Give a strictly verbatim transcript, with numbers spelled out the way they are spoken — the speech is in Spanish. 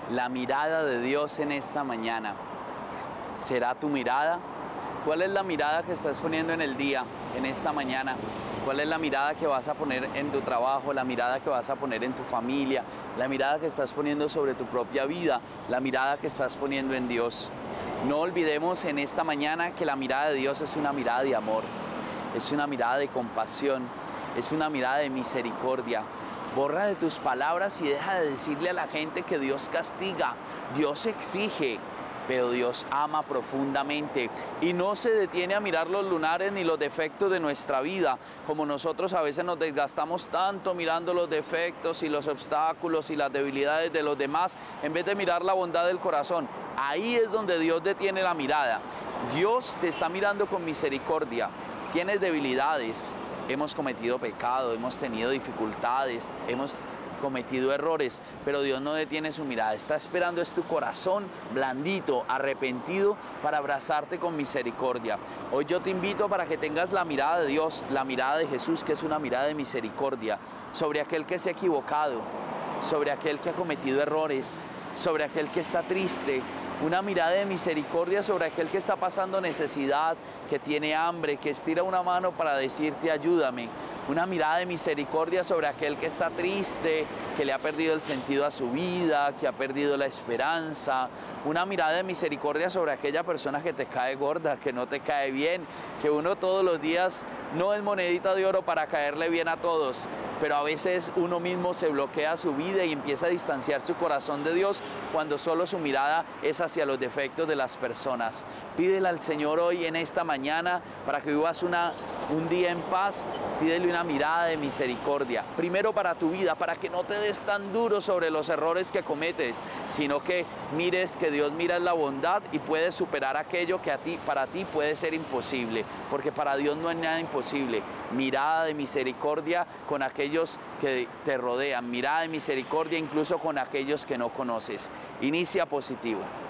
la mirada de Dios en esta mañana. ¿Será tu mirada? ¿Cuál es la mirada que estás poniendo en el día, en esta mañana? ¿Cuál es la mirada que vas a poner en tu trabajo, la mirada que vas a poner en tu familia, la mirada que estás poniendo sobre tu propia vida, la mirada que estás poniendo en Dios? No olvidemos en esta mañana que la mirada de Dios es una mirada de amor, es una mirada de compasión, es una mirada de misericordia. Borra de tus palabras y deja de decirle a la gente que Dios castiga, Dios exige, pero Dios ama profundamente y no se detiene a mirar los lunares ni los defectos de nuestra vida, como nosotros a veces nos desgastamos tanto mirando los defectos y los obstáculos y las debilidades de los demás, en vez de mirar la bondad del corazón. Ahí es donde Dios detiene la mirada. Dios te está mirando con misericordia. Tienes debilidades, hemos cometido pecado, hemos tenido dificultades, hemos cometido errores, pero Dios no detiene su mirada. Está esperando es tu corazón blandito, arrepentido, para abrazarte con misericordia. Hoy yo te invito para que tengas la mirada de Dios, la mirada de Jesús, que es una mirada de misericordia sobre aquel que se ha equivocado, sobre aquel que ha cometido errores, sobre aquel que está triste. Una mirada de misericordia sobre aquel que está pasando necesidad, que tiene hambre, que estira una mano para decirte ayúdame. Una mirada de misericordia sobre aquel que está triste, que le ha perdido el sentido a su vida, que ha perdido la esperanza. Una mirada de misericordia sobre aquella persona que te cae gorda, que no te cae bien, que uno todos los días no es monedita de oro para caerle bien a todos, pero a veces uno mismo se bloquea su vida y empieza a distanciar su corazón de Dios cuando solo su mirada es hacia los defectos de las personas. Pídele al Señor hoy en esta mañana para que vivas una, un día en paz. Pídele una mirada de misericordia, primero para tu vida, para que no te des tan duro sobre los errores que cometes, sino que mires que Dios mira la bondad y puede superar aquello que a ti, para ti puede ser imposible, porque para Dios no hay nada imposible. Mirada de misericordia con aquellos que te rodean, mirada de misericordia incluso con aquellos que no conoces. Inicia positivo.